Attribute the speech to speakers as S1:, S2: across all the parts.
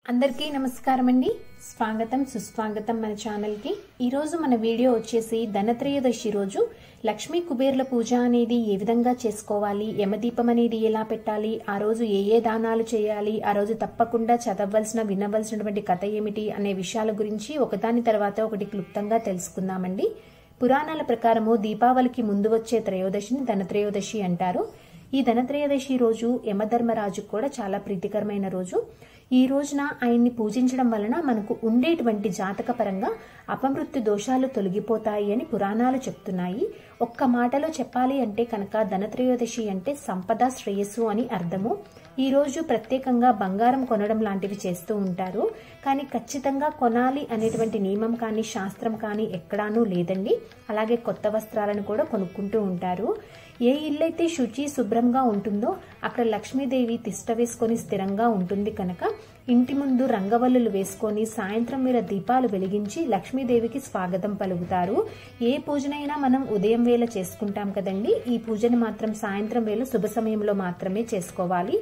S1: అందరికీ నమస్కారం అండి. స్వాగతం సుస్వాగతం మన ఛానల్ కి. ఈ రోజు మన వీడియో వచ్చేసి ధనత్రయోదశి రోజు లక్ష్మీ కుబేర్ల పూజ అనేది ఏ విధంగా చేసుకోవాలి, యమదీపం అనేది ఎలా పెట్టాలి, ఆ రోజు ఏ దానాలు చేయాలి, ఆ రోజు తప్పకుండా వినవలసినటువంటి కథ ఏమిటి అనే విషయాల గురించి ఒకదాని తర్వాత ఒకటి క్లుప్తంగా తెలుసుకుందామండి. పురాణాల ప్రకారము దీపావళికి ముందు వచ్చే త్రయోదశిని ధనత్రయోదశి అంటారు. ఈ ధనత్రయోదశి రోజు యమధర్మరాజుకు కూడా చాలా ప్రీతికరమైన రోజు. ఈ రోజున ఆయన్ని పూజించడం వలన మనకు ఉండేటువంటి జాతక పరంగా అపమృత్యు దోషాలు తొలగిపోతాయి అని పురాణాలు చెప్తున్నాయి. ఒక్క మాటలో చెప్పాలి అంటే కనుక ధనత్రయోదశి అంటే సంపద శ్రేయస్సు అని అర్థము. ఈ రోజు ప్రత్యేకంగా బంగారం కొనడం లాంటివి చేస్తూ ఉంటారు. కానీ ఖచ్చితంగా కొనాలి అనేటువంటి నియమం కానీ శాస్త్రం కానీ ఎక్కడానూ లేదండి. అలాగే కొత్త వస్త్రాలను కూడా కొనుక్కుంటూ ఉంటారు. ఏ ఇల్లైతే శుచి శుభ్రంగా ఉంటుందో అక్కడ లక్ష్మీదేవి తిష్ట వేసుకొని స్థిరంగా ఉంటుంది కనుక ఇంటి ముందు రంగవల్లులు వేసుకొని సాయంత్రం వేళ దీపాలు వెలిగించి లక్ష్మీదేవికి స్వాగతం పలుకుతారు. ఏ పూజనైనా మనం ఉదయం వేళ చేసుకుంటాం కదండి. ఈ పూజను మాత్రం సాయంత్రం వేళ శుభ సమయంలో మాత్రమే చేసుకోవాలి.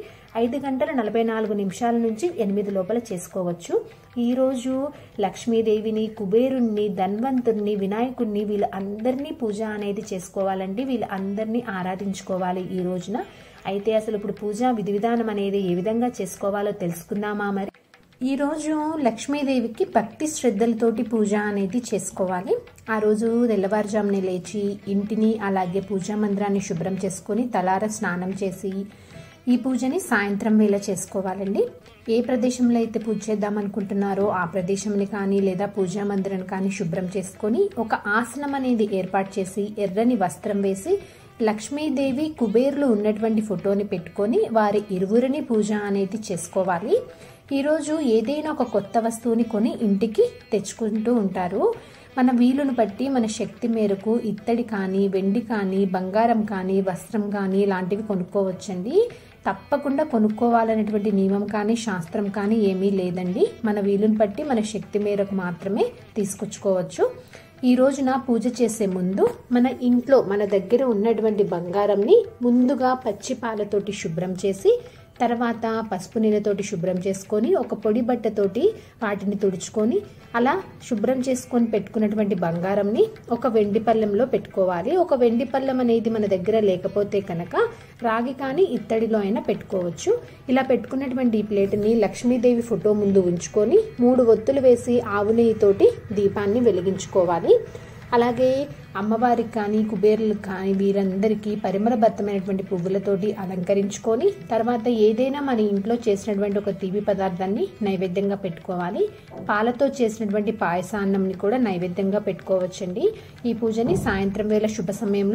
S1: 5:44 నుంచి 8 లోపల చేసుకోవచ్చు. ఈ రోజు లక్ష్మీదేవిని, కుబేరుణ్ణి, ధన్వంతుణ్ణి, వినాయకుణ్ణి వీళ్ళ అందరినీ పూజ అనేది చేసుకోవాలండి. వీళ్ళ అందరినీ ఆరాధించుకోవాలి ఈ రోజున. అయితే అసలు ఇప్పుడు పూజా విధి విధానం అనేది ఏ విధంగా చేసుకోవాలో తెలుసుకుందామా మరి. ఈ రోజు లక్ష్మీదేవికి భక్తి శ్రద్ధలతోటి పూజ అనేది చేసుకోవాలి. ఆ రోజు తెల్లవారుజామునే లేచి ఇంటిని అలాగే పూజా మందిరాన్ని శుభ్రం చేసుకొని తలార స్నానం చేసి ఈ పూజని సాయంత్రం వేళ చేసుకోవాలండి. ఏ ప్రదేశంలో అయితే పూజ చేద్దాం అనుకుంటున్నారో ఆ ప్రదేశంని కానీ లేదా పూజా మందిరాన్ని కానీ శుభ్రం చేసుకొని ఒక ఆసనం అనేది ఏర్పాటు చేసి ఎర్రని వస్త్రం వేసి లక్ష్మీదేవి కుబేర్లు ఉన్నటువంటి ఫోటోని పెట్టుకొని వారి ఇరువురిని పూజ అనేది చేసుకోవాలి. ఈరోజు ఏదైనా ఒక కొత్త వస్తువుని కొని ఇంటికి తెచ్చుకుంటూ ఉంటారు. మన వీలును బట్టి మన శక్తి మేరకు ఇత్తడి కానీ, వెండి కానీ, బంగారం కానీ, వస్త్రం కానీ ఇలాంటివి కొనుక్కోవచ్చండి. తప్పకుండా కొనుక్కోవాలనేటువంటి నియమం కానీ శాస్త్రం కానీ ఏమీ లేదండి. మన వీలును బట్టి మన శక్తి మేరకు మాత్రమే తీసుకొచ్చుకోవచ్చు. ఈ రోజున పూజ చేసే ముందు మన ఇంట్లో మన దగ్గర ఉన్నటువంటి బంగారంని ముందుగా పచ్చి పాలతోటి శుభ్రం చేసి తర్వాత పసుపు నీళ్ళతోటి శుభ్రం చేసుకొని ఒక పొడి బట్టతోటి వాటిని తుడుచుకొని అలా శుభ్రం చేసుకొని పెట్టుకున్నటువంటి బంగారంని ఒక వెండి పళ్ళెంలో పెట్టుకోవాలి. ఒక వెండి పళ్ళెం అనేది మన దగ్గర లేకపోతే కనుక రాగి కానీ ఇత్తడిలో అయినా పెట్టుకోవచ్చు. ఇలా పెట్టుకున్నటువంటి ఈ ప్లేట్ని లక్ష్మీదేవి ఫోటో ముందు ఉంచుకొని 3 ఒత్తులు వేసి ఆవు నెయ్యితోటి దీపాన్ని వెలిగించుకోవాలి. అలాగే అమ్మవారికి కానీ కుబేర్లకు కానీ వీరందరికీ పరిమళభరితమైనటువంటి పువ్వులతోటి అలంకరించుకొని తర్వాత ఏదైనా మన ఇంట్లో చేసినటువంటి ఒక తీపి పదార్థాన్ని నైవేద్యంగా పెట్టుకోవాలి. పాలతో చేసినటువంటి పాయసాన్నంని కూడా నైవేద్యంగా పెట్టుకోవచ్చండి. ఈ పూజని సాయంత్రం వేళ శుభ సమయంలో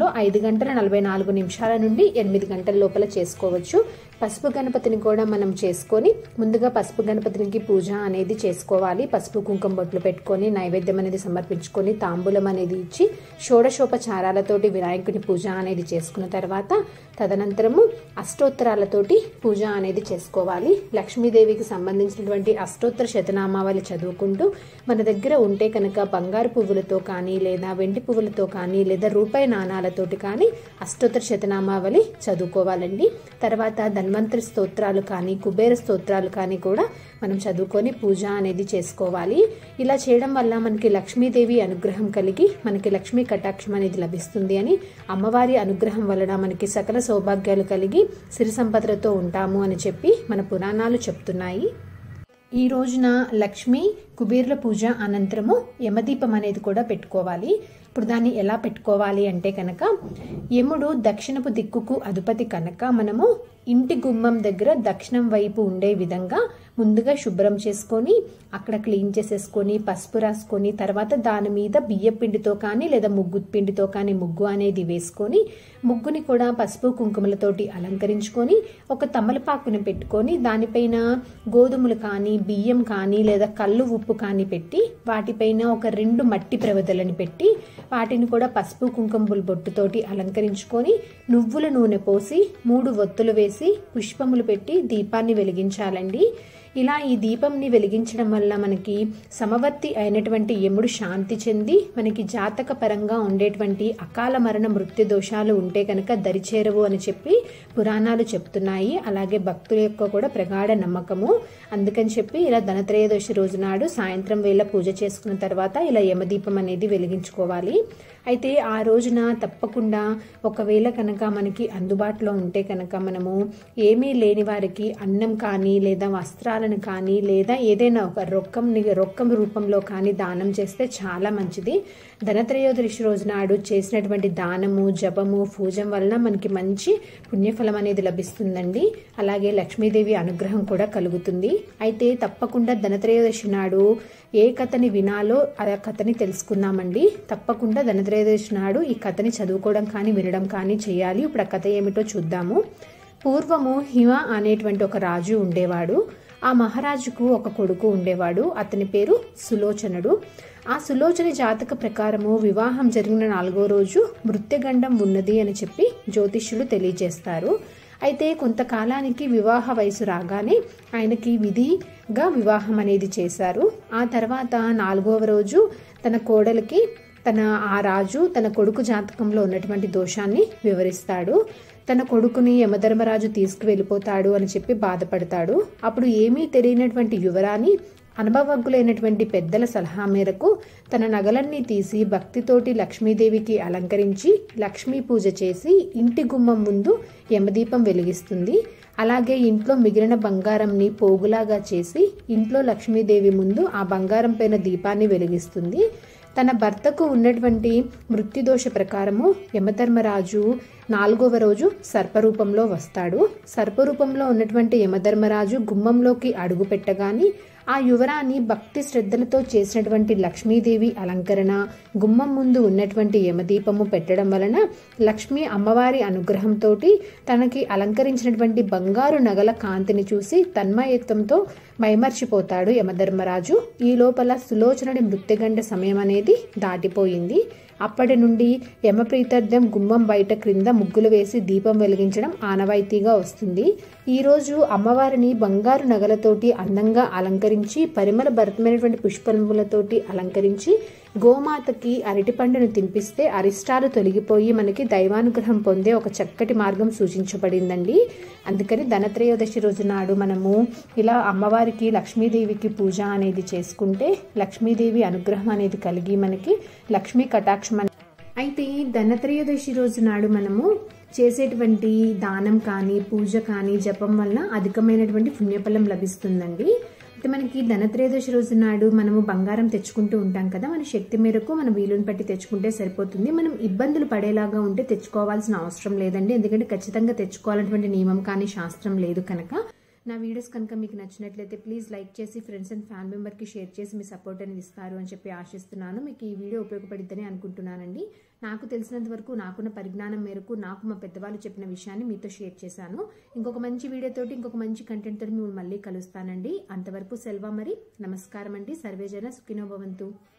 S1: 5:44 నుండి 8 గంటల లోపల చేసుకోవచ్చు. పసుపు గణపతిని కూడా మనం చేసుకొని ముందుగా పసుపు గణపతికి పూజ అనేది చేసుకోవాలి. పసుపు కుంకుమ బొట్లు పెట్టుకొని నైవేద్యం అనేది సమర్పించుకొని తాంబూలం అనేది ఇచ్చి షోడశోపచారాలతోటి వినాయకుని పూజ అనేది చేసుకున్న తర్వాత తదనంతరము అష్టోత్తరాలతోటి పూజ అనేది చేసుకోవాలి. లక్ష్మీదేవికి సంబంధించినటువంటి అష్టోత్తర శతనామావళి చదువుకుంటూ మన దగ్గర ఉంటే కనుక బంగారు పువ్వులతో కానీ లేదా వెండి పువ్వులతో కానీ లేదా రూపాయి నాణాలతోటి కానీ అష్టోత్తర శతనామావళి చదువుకోవాలండి. తర్వాత ధన్వంతరి స్తోత్రాలు కానీ కుబేర స్తోత్రాలు కానీ కూడా మనం చదువుకొని పూజ అనేది చేసుకోవాలి. ఇలా చేయడం వల్ల మనకి లక్ష్మీదేవి అనుగ్రహం కలిగి మనకి లక్ష్మీ కటాక్షం అనేది లభిస్తుంది అని, అమ్మవారి అనుగ్రహం వలన మనకి సకల సౌభాగ్యాలు కలిగి సిరి సంపదలతో ఉంటాము అని చెప్పి మన పురాణాలు చెప్తున్నాయి. ఈ రోజున లక్ష్మీ కుబేర్ల పూజ అనంతరము యమదీపం అనేది కూడా పెట్టుకోవాలి. ఇప్పుడు దాన్ని ఎలా పెట్టుకోవాలి అంటే కనుక యముడు దక్షిణపు దిక్కుకు అధిపతి కనుక మనము ఇంటి గుమ్మం దగ్గర దక్షిణం వైపు ఉండే విధంగా ముందుగా శుభ్రం చేసుకొని అక్కడ క్లీన్ చేసేసుకొని పసుపు రాసుకొని తర్వాత దాని మీద బియ్య పిండితో కానీ లేదా ముగ్గు పిండితో కానీ ముగ్గు అనేది వేసుకొని ముగ్గుని కూడా పసుపు కుంకుమలతోటి అలంకరించుకొని ఒక తమలపాకుని పెట్టుకొని దానిపైన గోధుమలు కానీ బియ్యం కానీ లేదా కళ్ళు ఉప్పు కానీ పెట్టి వాటిపైన ఒక 2 మట్టి ప్రవదలని పెట్టి వాటిని కూడా పసుపు కుంకుమ బొట్టుతోటి అలంకరించుకొని నువ్వుల నూనె పోసి 3 ఒత్తులు వేసి పుష్పములు పెట్టి దీపాన్ని వెలిగించాలండి. ఇలా ఈ దీపంని వెలిగించడం వల్ల మనకి సమవర్తి అయినటువంటి యముడు శాంతి చెంది మనకి జాతక పరంగా ఉండేటువంటి అకాల మరణ మృత్యు దోషాలు ఉంటే కనుక దరిచేరవు అని చెప్పి పురాణాలు చెప్తున్నాయి. అలాగే భక్తుల యొక్క కూడా ప్రగాఢ నమ్మకము. అందుకని చెప్పి ఇలా ధనత్రయోదశి రోజు నాడు సాయంత్రం వేళ పూజ చేసుకున్న తర్వాత ఇలా యమదీపం అనేది వెలిగించుకోవాలి. అయితే ఆ రోజున తప్పకుండా ఒకవేళ కనుక మనకి అందుబాటులో ఉంటే కనుక మనము ఏమీ లేని వారికి అన్నం కానీ లేదా వస్త్రాలను కానీ లేదా ఏదైనా ఒక రొక్కం రూపంలో కానీ దానం చేస్తే చాలా మంచిది. ధనత్రయోదశి రోజు నాడు చేసినటువంటి దానము, జపము, పూజం వలన మనకి మంచి పుణ్యఫలం అనేది లభిస్తుందండి. అలాగే లక్ష్మీదేవి అనుగ్రహం కూడా కలుగుతుంది. అయితే తప్పకుండా ధనత్రయోదశి నాడు ఏ కథని వినాలో ఆ కథని తెలుసుకుందామండి. తప్పకుండా ధనత్రయోదశి నాడు ఈ కథని చదువుకోవడం కానీ వినడం కానీ చేయాలి. ఇప్పుడు ఆ కథ ఏమిటో చూద్దాము. పూర్వము హిమ అనేటువంటి ఒక రాజు ఉండేవాడు. ఆ మహారాజుకు ఒక కొడుకు ఉండేవాడు. అతని పేరు సులోచనుడు. ఆ సులోచన జాతక ప్రకారము వివాహం జరిగిన 4వ రోజు మృత్యుగండం ఉన్నది అని చెప్పి జ్యోతిష్యులు తెలియజేస్తారు. అయితే కొంతకాలానికి వివాహ వయసు రాగానే ఆయనకి విధిగా వివాహం అనేది చేశారు. ఆ తర్వాత 4వ రోజు తన కోడలికి ఆ రాజు తన కొడుకు జాతకంలో ఉన్నటువంటి దోషాన్ని వివరిస్తాడు. తన కొడుకుని యమధర్మరాజు తీసుకువెళ్ళిపోతాడు అని చెప్పి బాధపడతాడు. అప్పుడు ఏమీ తెలియనటువంటి యువరాణి అనుభవజ్ఞులైనటువంటి పెద్దల సలహా మేరకు తన నగలన్నీ తీసి భక్తితోటి లక్ష్మీదేవికి అలంకరించి లక్ష్మీ పూజ చేసి ఇంటి గుమ్మం ముందు యమదీపం వెలిగిస్తుంది. అలాగే ఇంట్లో మిగిలిన బంగారంని పోగులాగా చేసి ఇంట్లో లక్ష్మీదేవి ముందు ఆ బంగారం పైన దీపాన్ని వెలిగిస్తుంది. తన భర్తకు ఉన్నటువంటి మృత్యుదోష ప్రకారము యమధర్మరాజు 4వ రోజు సర్పరూపంలో వస్తాడు. సర్పరూపంలో ఉన్నటువంటి యమధర్మరాజు గుమ్మంలోకి అడుగు పెట్టగానే ఆ యువరాణి భక్తి శ్రద్ధలతో చేసినటువంటి లక్ష్మీదేవి అలంకరణ, గుమ్మం ముందు ఉన్నటువంటి యమదీపము పెట్టడం వలన లక్ష్మీ అమ్మవారి అనుగ్రహంతో తనకి అలంకరించినటువంటి బంగారు నగల కాంతిని చూసి తన్మయత్వంతో మైమర్చిపోతాడు యమధర్మరాజు. ఈ లోపల సులోచనుడి మృత్యుగండ సమయం అనేది దాటిపోయింది. అప్పటి నుండి యమప్రీతార్థం గుమ్మం బయట క్రింద ముగ్గులు వేసి దీపం వెలిగించడం ఆనవాయితీగా వస్తుంది. ఈరోజు అమ్మవారిని బంగారు నగలతోటి అందంగా అలంకరించి పరిమళ భరితమైనటువంటి పుష్పములతోటి అలంకరించి గోమాతకి అరటిపండును తినిపిస్తే అరిష్టాలు తొలగిపోయి మనకి దైవానుగ్రహం పొందే ఒక చక్కటి మార్గం సూచించబడిందండి. అందుకని ధనత్రయోదశి రోజు నాడు మనము ఇలా అమ్మవారికి లక్ష్మీదేవికి పూజ అనేది చేసుకుంటే లక్ష్మీదేవి అనుగ్రహం అనేది కలిగి మనకి లక్ష్మీ కటాక్షం. అయితే ధనత్రయోదశి రోజు నాడు మనము చేసేటువంటి దానం కానీ పూజ కానీ జపం వలన అధికమైనటువంటి పుణ్యఫలం లభిస్తుందండి. అయితే మనకి ధనత్రయోదశి రోజు నాడు మనము బంగారం తెచ్చుకుంటూ ఉంటాం కదా, మన శక్తి మేరకు మనం వీలుని బట్టి తెచ్చుకుంటే సరిపోతుంది. మనం ఇబ్బందులు పడేలాగా ఉంటే తెచ్చుకోవాల్సిన అవసరం లేదండి. ఎందుకంటే ఖచ్చితంగా తెచ్చుకోవాలన్నటువంటి నియమం కానీ శాస్త్రం లేదు కనుక. నా వీడియోస్ కనుక మీకు నచ్చినట్లయితే ప్లీజ్ లైక్ చేసి ఫ్రెండ్స్ అండ్ ఫ్యామిలీ మెంబర్కి షేర్ చేసి మీ సపోర్ట్ అనేది ఇస్తారు అని చెప్పి ఆశిస్తున్నాను. మీకు ఈ వీడియో ఉపయోగపడిద్దని అనుకుంటున్నానండి. నాకు తెలిసినంత వరకు నాకున్న పరిజ్ఞానం మేరకు నాకు మా పెద్దవాళ్ళు చెప్పిన విషయాన్ని మీతో షేర్ చేశాను. ఇంకొక మంచి వీడియోతోటి ఇంకొక మంచి కంటెంట్ తోటి మిమ్మల్ని మళ్ళీ కలుస్తానండి. అంతవరకు సెలవు. మరి నమస్కారం అండి. సర్వేజన సుఖినో భవంతు.